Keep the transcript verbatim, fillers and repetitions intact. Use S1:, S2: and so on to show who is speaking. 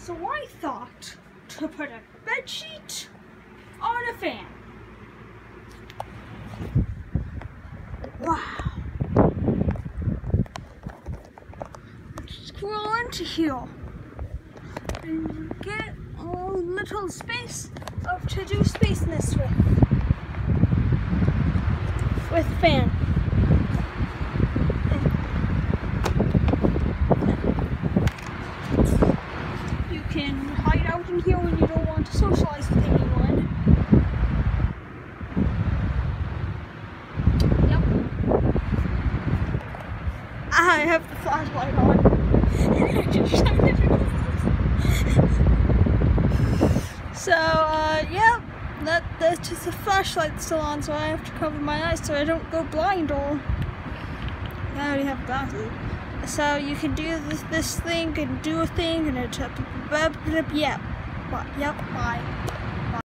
S1: So I thought to put a bed sheet on a fan. Wow. Scroll into here and you get a little space of to do spaceness with. With fan. You can hide out in here when you don't want to socialize with anyone. Yep. I have the flashlight on. So, uh, yeah, that, that's just the flashlight still on, so I have to cover my eyes so I don't go blind or... I already have glasses. So you can do this, this thing and do a thing and it's up, yeah, yep, bye.